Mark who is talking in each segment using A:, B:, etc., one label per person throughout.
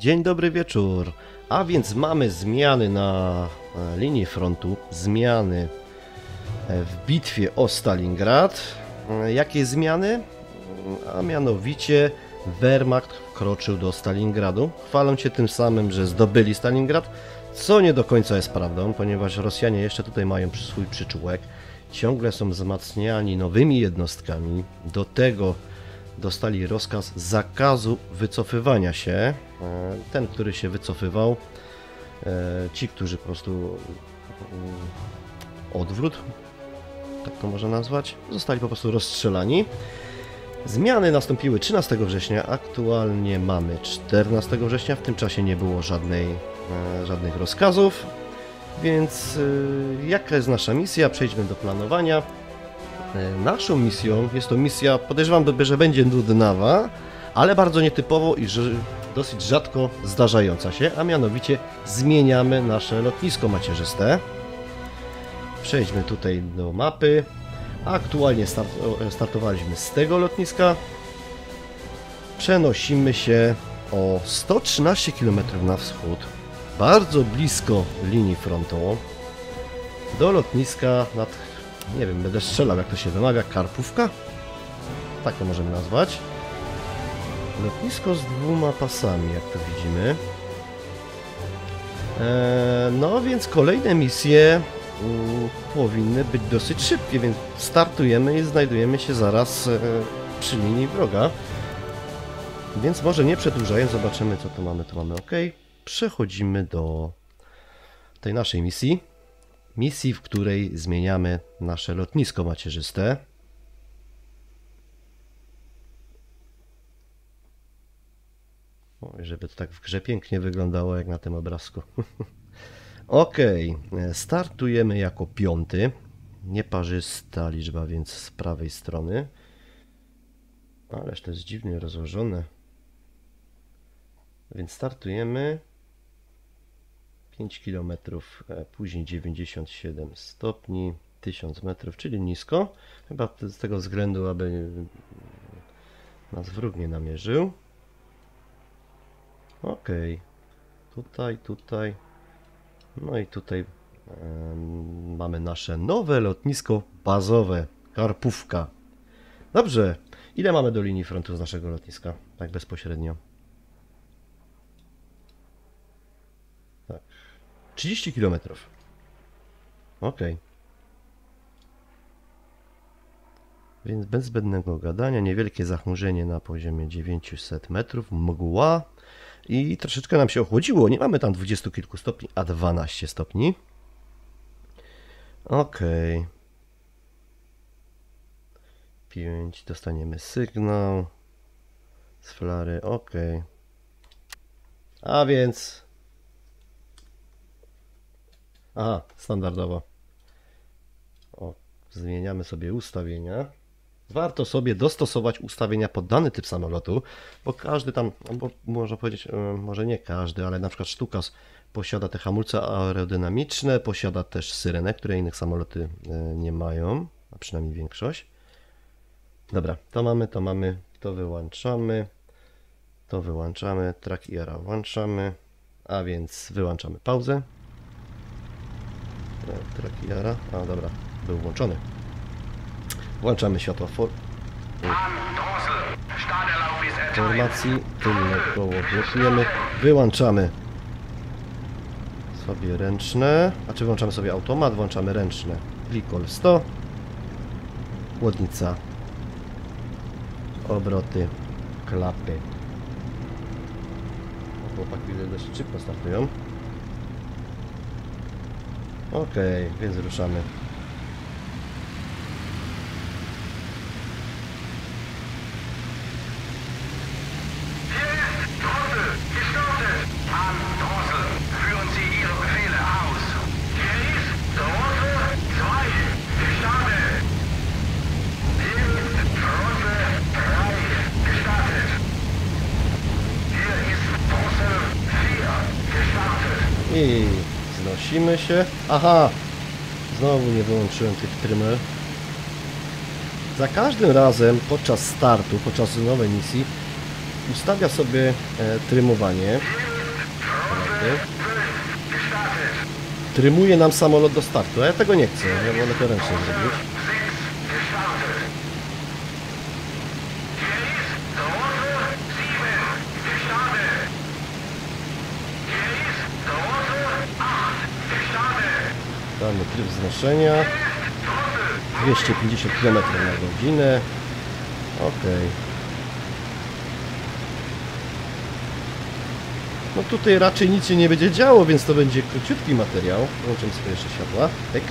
A: Dzień dobry wieczór. A więc mamy zmiany na linii frontu, zmiany w bitwie o Stalingrad. Jakie zmiany? A mianowicie Wehrmacht wkroczył do Stalingradu. Chwalą się tym samym, że zdobyli Stalingrad, co nie do końca jest prawdą, ponieważ Rosjanie jeszcze tutaj mają swój przyczółek. Ciągle są wzmacniani nowymi jednostkami. Do tego dostali rozkaz zakazu wycofywania się. Ten, który się wycofywał, ci, którzy po prostu odwrót, tak to można nazwać, zostali po prostu rozstrzelani. Zmiany nastąpiły 13 września, aktualnie mamy 14 września, w tym czasie nie było żadnych rozkazów, więc jaka jest nasza misja? Przejdźmy do planowania. Naszą misją jest to misja, podejrzewam, że będzie nudnawa, ale bardzo nietypowo i dosyć rzadko zdarzająca się, a mianowicie zmieniamy nasze lotnisko macierzyste. Przejdźmy tutaj do mapy. Aktualnie startowaliśmy z tego lotniska. Przenosimy się o 113 km na wschód, bardzo blisko linii frontu, do lotniska nad... nie wiem, będę strzelał, jak to się wymawia, Karpówka? Tak to możemy nazwać. Lotnisko z dwoma pasami, jak to widzimy. No więc kolejne misje powinny być dosyć szybkie, więc startujemy i znajdujemy się zaraz przy linii wroga. Więc może nie przedłużając, zobaczymy, co tu mamy. Tu mamy OK. Przechodzimy do tej naszej misji. Misji, w której zmieniamy nasze lotnisko macierzyste. O, żeby to tak w grze pięknie wyglądało, jak na tym obrazku. OK, startujemy jako 5. Nieparzysta liczba, więc z prawej strony. Ależ to jest dziwnie rozłożone. Więc startujemy 5 km, później 97 stopni, 1000 metrów, czyli nisko. Chyba z tego względu, aby nas wróg nie namierzył. OK, tutaj. No i tutaj mamy nasze nowe lotnisko bazowe, Karpówka. Dobrze, ile mamy do linii frontu z naszego lotniska? Tak bezpośrednio. Tak, 30 km. OK. Więc bez zbędnego gadania, niewielkie zachmurzenie na poziomie 900 metrów, mgła. I troszeczkę nam się ochłodziło. Nie mamy tam 20 kilku stopni, a 12 stopni. OK. 5. Dostaniemy sygnał z flary. OK. A więc... Aha, standardowo. O, zmieniamy sobie ustawienia. Warto sobie dostosować ustawienia pod dany typ samolotu, bo każdy tam, bo można powiedzieć, może nie każdy, ale na przykład Stukas posiada te hamulce aerodynamiczne, posiada też syrenę, które innych samoloty nie mają, a przynajmniej większość. Dobra, to mamy, to wyłączamy, track IR włączamy, a więc wyłączamy pauzę. Track IR, a dobra, był włączony. Włączamy światła formacji, tylne koło blokujemy, wyłączamy sobie ręczne, włączamy sobie automat, włączamy ręczne, Glikol 100, chłodnica, obroty, klapy. Chłopaki dość szybko startują. OK, więc ruszamy. I znosimy się. Aha! Znowu nie wyłączyłem tych trymer. Za każdym razem podczas startu, podczas nowej misji ustawia sobie trymowanie. Trymuje nam samolot do startu, a ja tego nie chcę, ja wolę to ręcznie zrobić. Damy tryb wznoszenia. 250 km na godzinę. Ok. No tutaj raczej nic się nie będzie działo, więc to będzie króciutki materiał. Włączymy sobie jeszcze światła. Tak.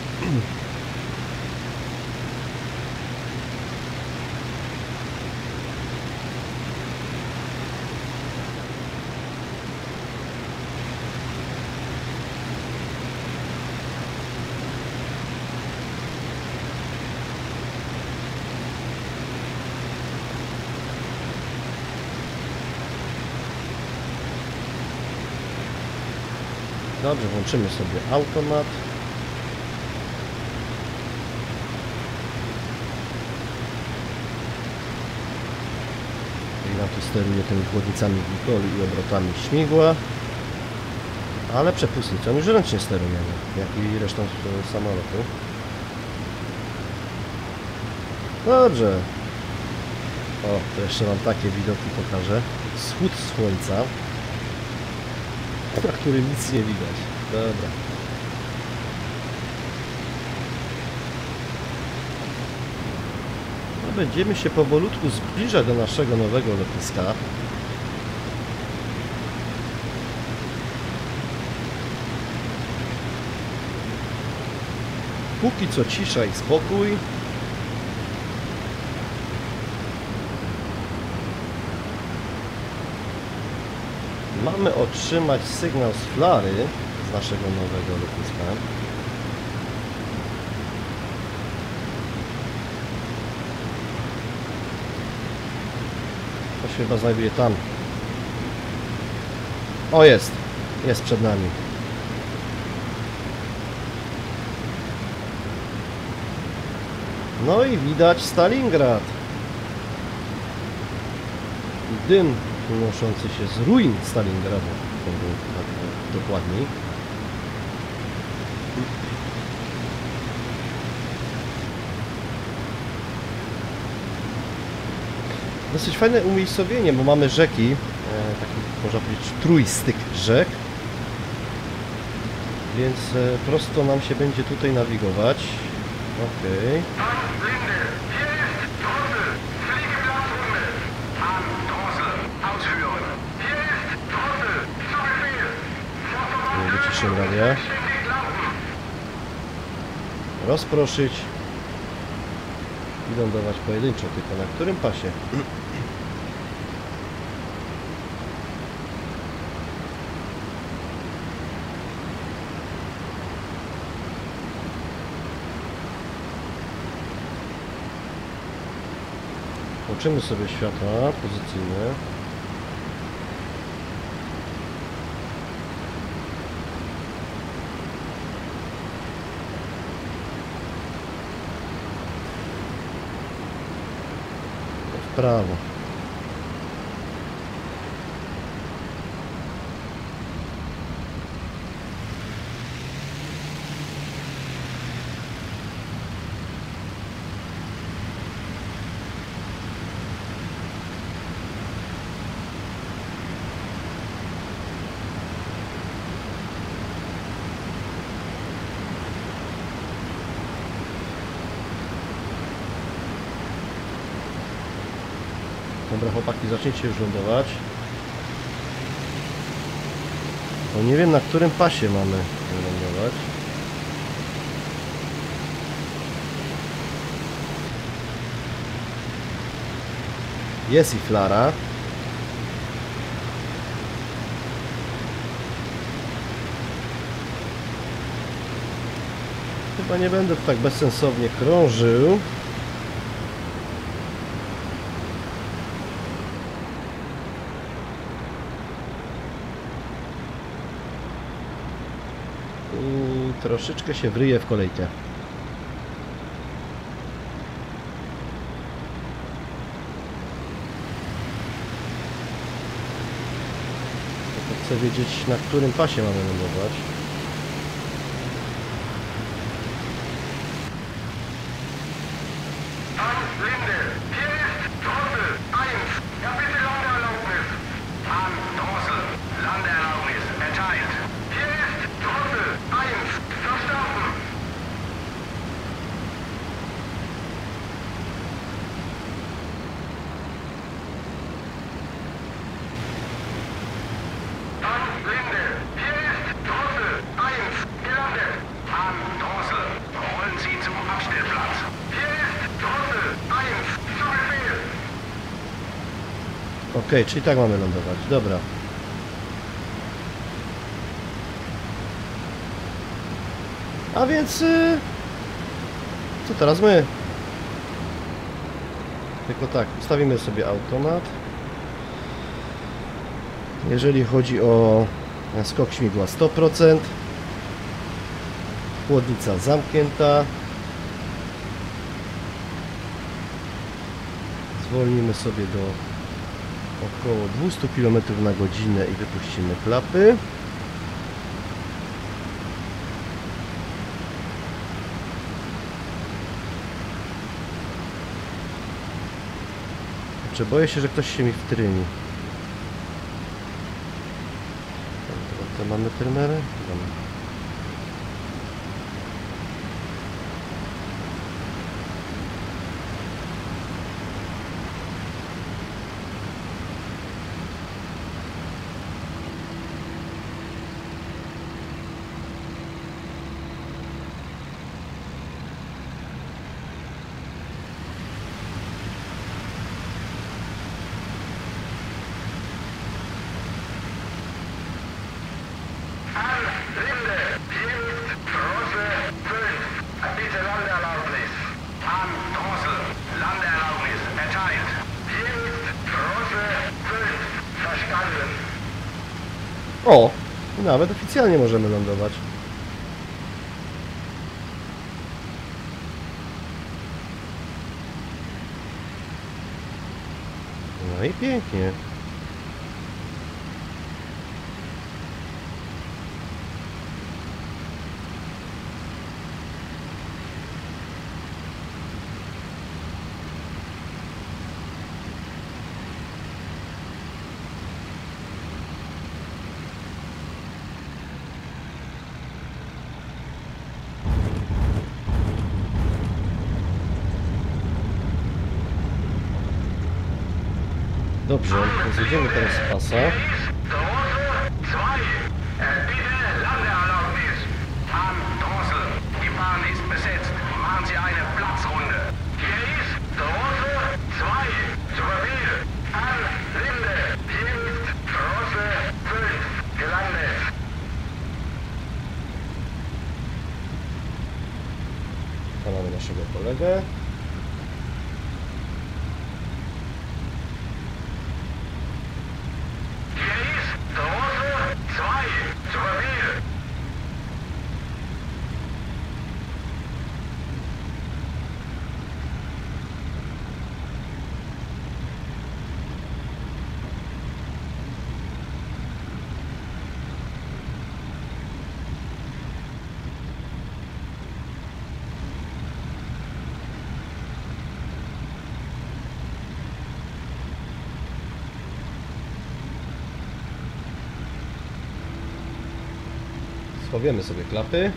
A: Dobrze, włączymy sobie automat. I nam tu steruje tymi chłodnicami glikoli i obrotami śmigła. Ale przepustnicą już ręcznie sterujemy, jak i resztą samolotu. Dobrze. O, to jeszcze wam takie widoki pokażę. Wschód słońca, na którym nic nie widać. Dobra. No, będziemy się powolutku zbliżać do naszego nowego lotniska. Póki co cisza i spokój. Mamy otrzymać sygnał z flary z naszego nowego lotniska. To się chyba znajduje tam. O, jest! Jest przed nami. No i widać Stalingrad. Dym unoszący się z ruin Stalingradu, tak dokładniej. Dosyć fajne umiejscowienie, bo mamy rzeki, taki można powiedzieć trójstyk rzek, więc prosto nam się będzie tutaj nawigować. Okej. Wyciszę radia. Rozproszyć i lądować pojedynczo, tylko na którym pasie? Włączymy sobie światła pozycyjne. W prawo. Dobra, chłopaki, zacznijcie już lądować. Bo nie wiem, na którym pasie mamy lądować. Jest i flara. Chyba nie będę tak bezsensownie krążył. I troszeczkę się wryję w kolejkę. Chcę wiedzieć, na którym pasie mamy lądować. Okej, czyli tak mamy lądować. Dobra. A więc... co teraz my? Tylko tak, ustawimy sobie automat. Jeżeli chodzi o skok śmigła 100%. Chłodnica zamknięta. Zwolnimy sobie do około 200 km na godzinę i wypuścimy klapy. Boję się, że ktoś się mi wtryni. To mamy trymery? O! Nawet oficjalnie możemy lądować. No i pięknie. Dobrze, to zjedziemy teraz z pasa. To mamy naszego kolegę. Schowiemy sobie klapy.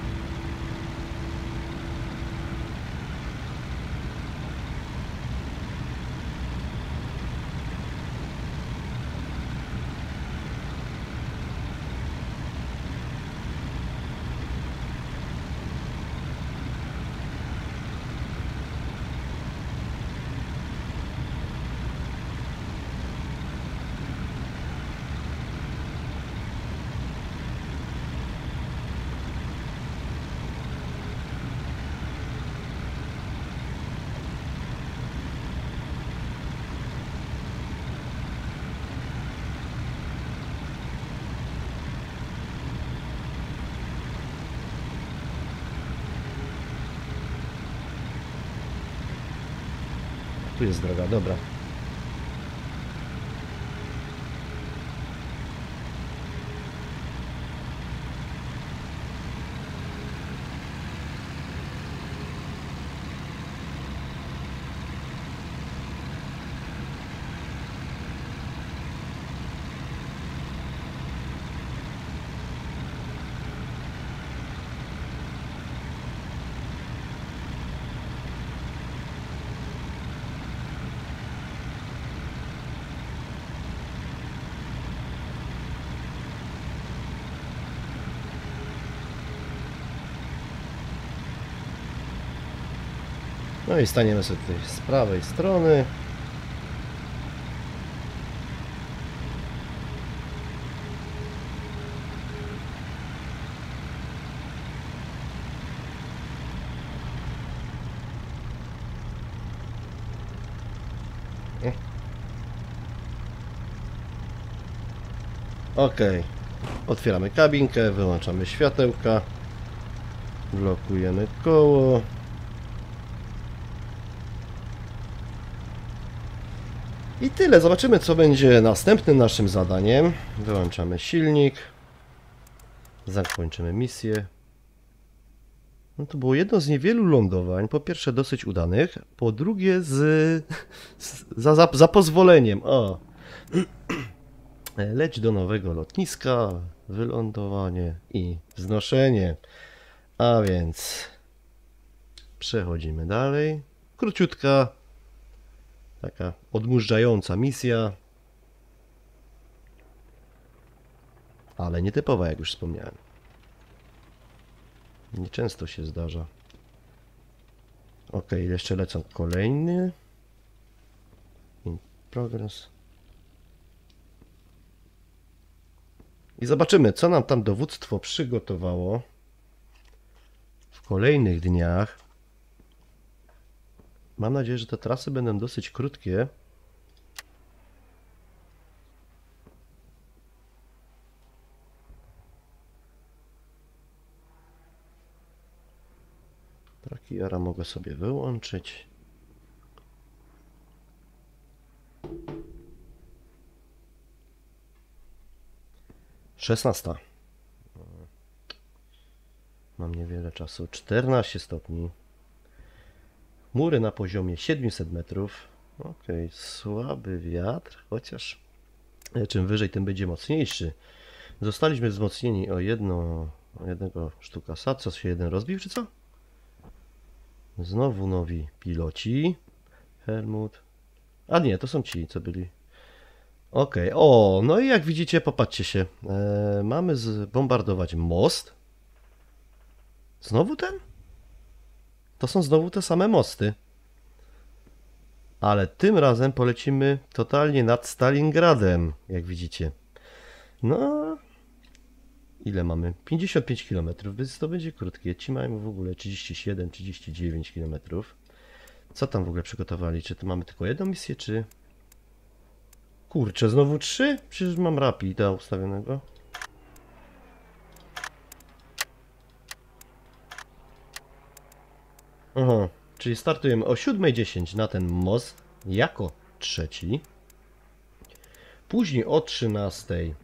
A: Tu jest droga, dobra. No i staniemy sobie tutaj z prawej strony. Ok, otwieramy kabinkę, wyłączamy światełka, blokujemy koło. I tyle, zobaczymy co będzie następnym naszym zadaniem. Wyłączamy silnik, zakończymy misję. No to było jedno z niewielu lądowań, po pierwsze dosyć udanych, po drugie za pozwoleniem. O. Leć do nowego lotniska, wylądowanie i wznoszenie. A więc przechodzimy dalej. Króciutka, taka odmurzająca misja, ale nietypowa, jak już wspomniałem. Nieczęsto się zdarza. Ok, jeszcze lecą kolejny. In progress. I zobaczymy, co nam tam dowództwo przygotowało w kolejnych dniach. Mam nadzieję, że te trasy będą dosyć krótkie. Trakiera mogę sobie wyłączyć. Szesnasta. Mam niewiele czasu. 14 stopni. Chmury na poziomie 700 metrów. Ok, słaby wiatr, chociaż czym wyżej, tym będzie mocniejszy. Zostaliśmy wzmocnieni o jednego sztuka SAT. Co się jeden rozbił, czy co? Znowu nowi piloci. Helmut. A nie, to są ci, co byli. Ok, o, no i jak widzicie, popatrzcie się. Mamy zbombardować most. Znowu ten? To są znowu te same mosty. Ale tym razem polecimy totalnie nad Stalingradem, jak widzicie. No, ile mamy? 55 km, więc to będzie krótkie. Ci mają w ogóle 37-39 km. Co tam w ogóle przygotowali? Czy to mamy tylko jedną misję, czy... Kurczę, znowu 3? Przecież mam Rapida ustawionego. Aha, czyli startujemy o 7:10 na ten most jako trzeci. Później o 13:00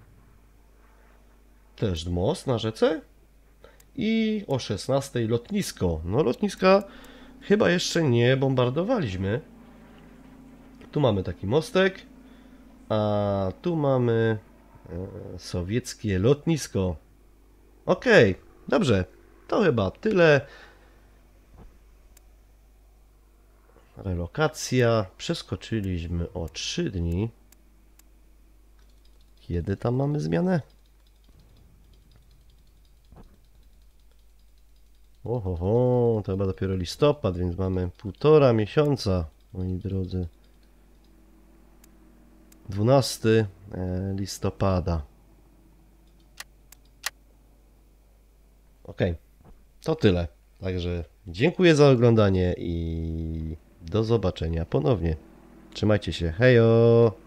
A: też most na rzece. I o 16:00 lotnisko. No lotniska chyba jeszcze nie bombardowaliśmy. Tu mamy taki mostek. A tu mamy sowieckie lotnisko. Ok, dobrze. To chyba tyle. Relokacja. Przeskoczyliśmy o 3 dni. Kiedy tam mamy zmianę? Oho, to chyba dopiero listopad, więc mamy 1,5 miesiąca, moi drodzy. 12 listopada. Ok, to tyle. Także dziękuję za oglądanie i do zobaczenia ponownie. Trzymajcie się, hejo!